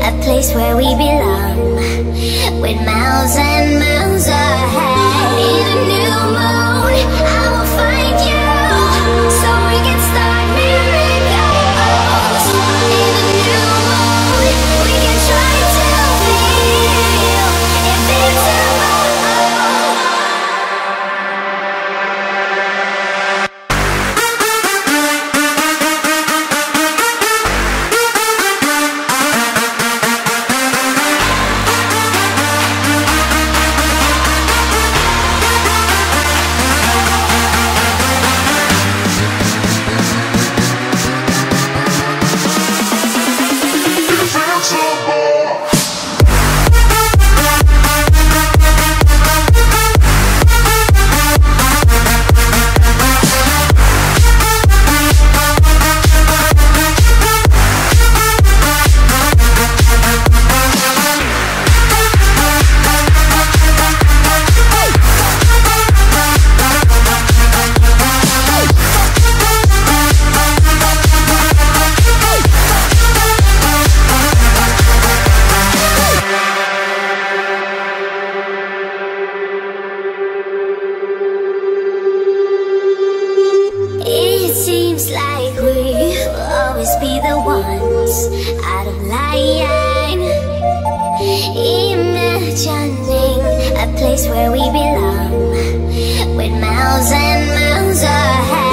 a place where we belong, with miles and miles ahead. In a new moon, I will find you, so we can start miracles. In a new moon, we can try to feel invincible. It seems like we will always be the ones out of line, imagining a place where we belong, with miles and miles ahead.